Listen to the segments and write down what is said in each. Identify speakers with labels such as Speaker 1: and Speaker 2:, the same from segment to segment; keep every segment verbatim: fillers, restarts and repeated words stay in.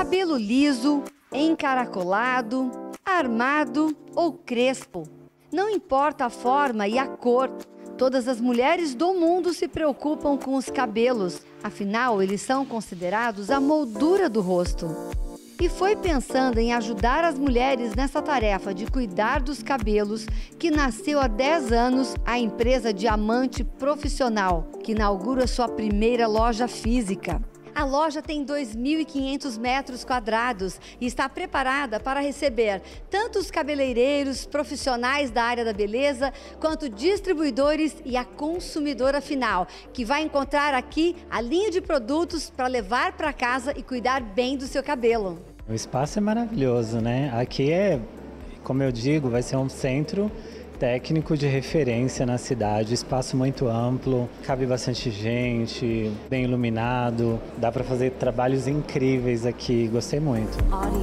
Speaker 1: Cabelo liso, encaracolado, armado ou crespo. Não importa a forma e a cor, todas as mulheres do mundo se preocupam com os cabelos. Afinal, eles são considerados a moldura do rosto. E foi pensando em ajudar as mulheres nessa tarefa de cuidar dos cabelos que nasceu há dez anos a empresa Diamante Profissional, que inaugura sua primeira loja física. A loja tem dois mil e quinhentos metros quadrados e está preparada para receber tanto os cabeleireiros profissionais da área da beleza, quanto distribuidores e a consumidora final, que vai encontrar aqui a linha de produtos para levar para casa e cuidar bem do seu cabelo.
Speaker 2: O espaço é maravilhoso, né? Aqui é, como eu digo, vai ser um centro técnico de referência na cidade, espaço muito amplo, cabe bastante gente, bem iluminado, dá para fazer trabalhos incríveis aqui, gostei muito.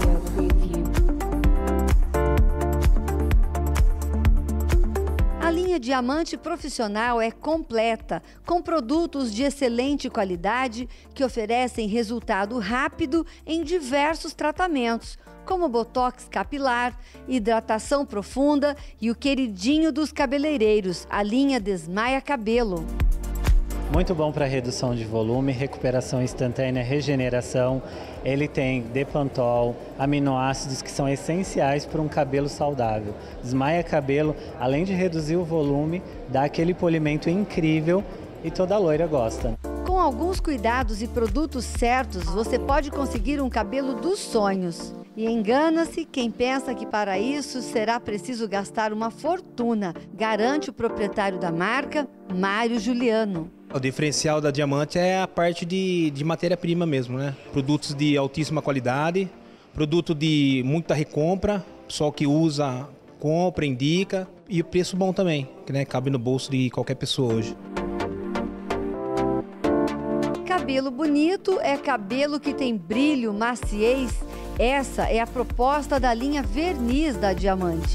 Speaker 1: A linha Diamante Profissional é completa, com produtos de excelente qualidade que oferecem resultado rápido em diversos tratamentos, como botox capilar, hidratação profunda e o queridinho dos cabeleireiros, a linha Desmaia Cabelo.
Speaker 2: Muito bom para redução de volume, recuperação instantânea, regeneração. Ele tem Depantol, aminoácidos que são essenciais para um cabelo saudável. Desmaia Cabelo, além de reduzir o volume, dá aquele polimento incrível e toda loira gosta.
Speaker 1: Com alguns cuidados e produtos certos, você pode conseguir um cabelo dos sonhos. E engana-se quem pensa que para isso será preciso gastar uma fortuna, garante o proprietário da marca, Mário Juliano.
Speaker 3: O diferencial da Diamante é a parte de, de matéria-prima mesmo, né? Produtos de altíssima qualidade, produto de muita recompra, só que usa, compra, indica, e o preço bom também, que né, cabe no bolso de qualquer pessoa hoje.
Speaker 1: Cabelo bonito é cabelo que tem brilho, maciez. Essa é a proposta da linha Verniz da Diamante.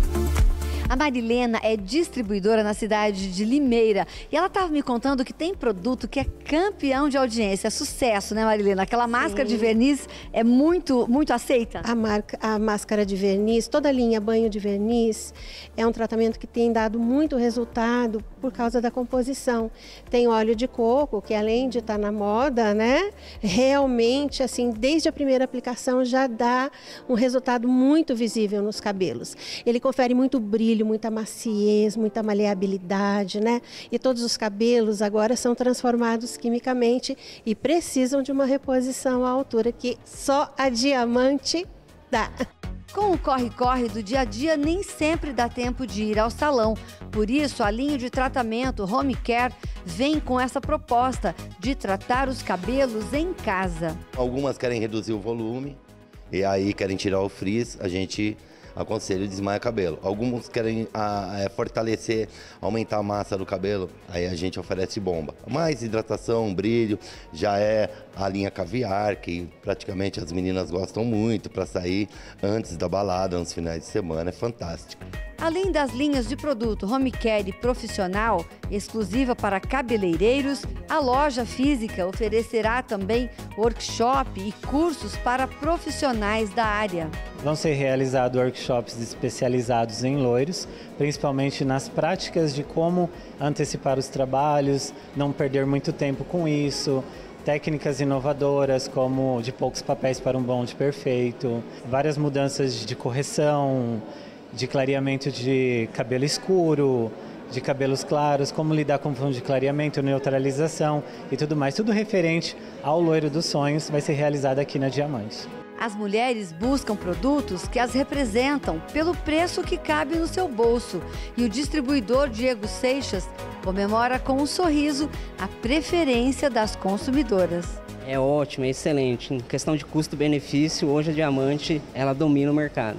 Speaker 1: A Marilena é distribuidora na cidade de Limeira e ela estava me contando que tem produto que é campeão de audiência, é sucesso, né, Marilena? Aquela
Speaker 4: Sim.
Speaker 1: máscara de verniz é muito, muito aceita.
Speaker 4: A, marca, a máscara de verniz, toda a linha banho de verniz, é um tratamento que tem dado muito resultado por causa da composição. Tem óleo de coco, que além de estar na moda, né, realmente, assim, desde a primeira aplicação já dá um resultado muito visível nos cabelos. Ele confere muito brilho, muita maciez, muita maleabilidade, né? E todos os cabelos agora são transformados quimicamente e precisam de uma reposição à altura que só a Diamante dá.
Speaker 1: Com o corre-corre do dia a dia, nem sempre dá tempo de ir ao salão. Por isso, a linha de tratamento Home Care vem com essa proposta de tratar os cabelos em casa.
Speaker 5: Algumas querem reduzir o volume e aí querem tirar o frizz, a gente aconselho Desmaia Cabelo. Alguns querem a, a, fortalecer, aumentar a massa do cabelo, aí a gente oferece bomba. Mais hidratação, brilho, já é a linha Caviar, que praticamente as meninas gostam muito para sair antes da balada, nos finais de semana, é fantástico.
Speaker 1: Além das linhas de produto Home Care Profissional, exclusiva para cabeleireiros, a loja física oferecerá também workshop e cursos para profissionais da área.
Speaker 2: Vão ser realizados workshops especializados em loiros, principalmente nas práticas de como antecipar os trabalhos, não perder muito tempo com isso, técnicas inovadoras como de poucos papéis para um bonde perfeito, várias mudanças de correção, de clareamento de cabelo escuro, de cabelos claros, como lidar com fundo de clareamento, neutralização e tudo mais. Tudo referente ao loiro dos sonhos vai ser realizado aqui na Diamante.
Speaker 1: As mulheres buscam produtos que as representam pelo preço que cabe no seu bolso. E o distribuidor Diego Seixas comemora com um sorriso a preferência das consumidoras.
Speaker 6: É ótimo, é excelente. Em questão de custo-benefício, hoje a Diamante ela domina o mercado.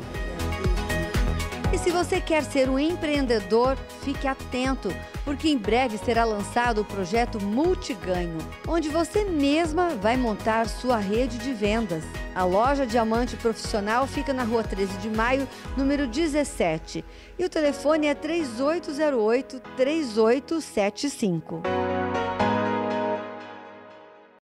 Speaker 1: E se você quer ser um empreendedor, fique atento, porque em breve será lançado o projeto Multiganho, onde você mesma vai montar sua rede de vendas. A loja Diamante Profissional fica na rua treze de maio, número dezessete. E o telefone é três oito zero oito, três oito sete cinco.